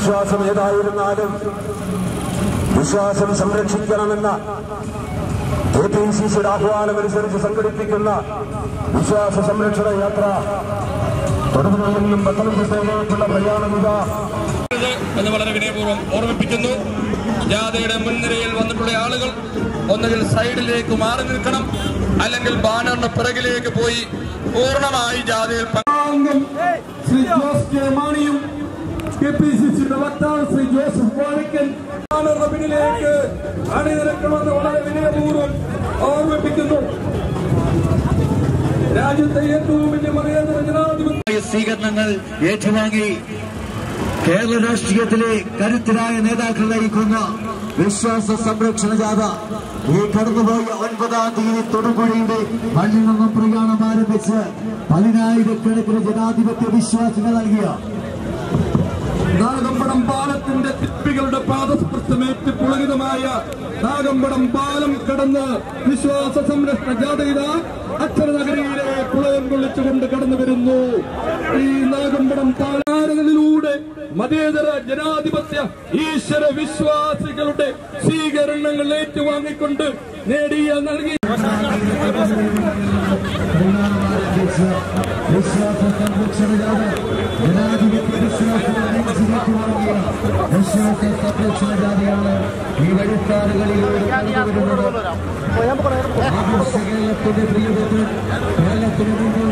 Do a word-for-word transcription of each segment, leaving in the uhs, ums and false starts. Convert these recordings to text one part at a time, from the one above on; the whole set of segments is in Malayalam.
വിശ്വാസം ഏതായിരുന്നാലും വിശ്വാസം സംരക്ഷിക്കണമെന്ന കെ പി സി സിയുടെ ആഹ്വാനമനുസരിച്ച് സംഘടിപ്പിക്കുന്ന വിശ്വാസ സംരക്ഷണ യാത്ര തൊടുപുഴയിൽ നിന്നും പത്തനംതിട്ടയിലേക്കുള്ള പ്രയാണമിത എന്ന് വളരെ വിനയപൂർവ്വം ഓർമ്മിപ്പിക്കുന്നു. ജാഥയുടെ മുൻനിരയിൽ വന്നിട്ടുള്ള ആളുകൾ ഒന്നുകിൽ സൈഡിലേക്ക് മാറി നിൽക്കണം, അല്ലെങ്കിൽ ബാനറിന് പിറകിലേക്ക് പോയി പൂർണ്ണമായി ജാഥയിൽ ശ്രീ ജോസ് കെ മാണിയും കെ പി സി സിയുടെ വക്താവ് ശ്രീ ജോസഫ് വാഴക്കൻ ബാനറിന് പിന്നിലേക്ക് അണിനിരക്കണമെന്ന് വളരെ വിനയപൂർവ്വം ഓർമ്മിപ്പിക്കുന്നു. രാജ്യത്തെ ഏറ്റവും വലിയ മതേതര ജനാധിപത്യ സ്വീകരണങ്ങൾ ഏറ്റുവാങ്ങി കേരള രാഷ്ട്രീയത്തിലെ കരുത്തരായ നേതാക്കൾ നയിക്കുന്ന വിശ്വാസ സംരക്ഷണ ജാഥ ഈ കടന്നുപോയ ഒൻപതാം തീയതി തൊടുപുഴയുടെ പള്ളിയിൽ നിന്നും പ്രയാണം ആരംഭിച്ച് പതിനായിരക്കണക്കിന് ജനാധിപത്യ വിശ്വാസികൾ നൽകിയ നാഗമ്പടം പാലത്തിന്റെ തിപ്പികളുടെ പാദസ്പർശമേറ്റ് പുളകിതമായ നാഗമ്പടം പാലം കടന്ന് വിശ്വാസ സംരക്ഷണ ജാഥയിത അക്ഷരനഗരിയിലെ പുളകം കൊള്ളിച്ചുകൊണ്ട് കടന്നു വരുന്നു. ഈ നാഗമ്പടം പാലാരങ്ങളിലൂടെ മതേതര ജനാധിപത്യ ഈശ്വര വിശ്വാസികളുടെ സ്വീകരണങ്ങൾ ഏറ്റുവാങ്ങിക്കൊണ്ട് നേടിയ നൽകി വിശ്വാസ സംരക്ഷണ ജാഥ ജനാധിപത്യ വിശ്വാസികളുടെ വിശ്വാസ സംരക്ഷണ ജാഥയാണ് ഈ വഴിക്കാറുകളിലൂടെ കടന്നുവരുന്നത്. കേരളത്തിന്റെ പ്രിയപ്പെട്ട കേരളത്തിന്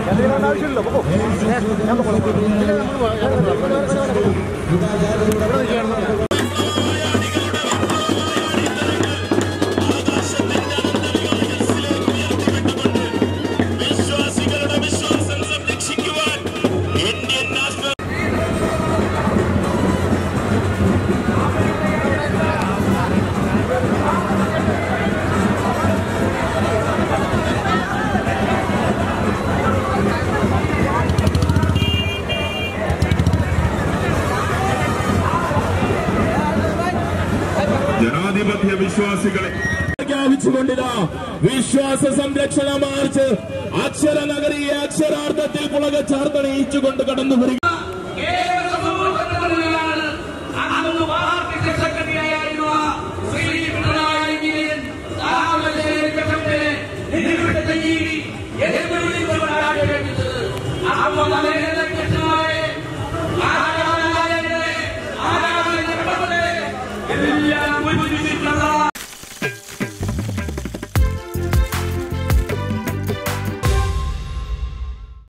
ജനാധിപത്യ വിശ്വാസികളെ പ്രഖ്യാപിച്ചുകൊണ്ടിതാ വിശ്വാസ സംരക്ഷണ മാർച്ച് അക്ഷര നഗരിയെ അക്ഷരാർത്ഥത്തിൽ പുളക ചാർത്തണിയിച്ചുകൊണ്ട് കടന്നു വരിക.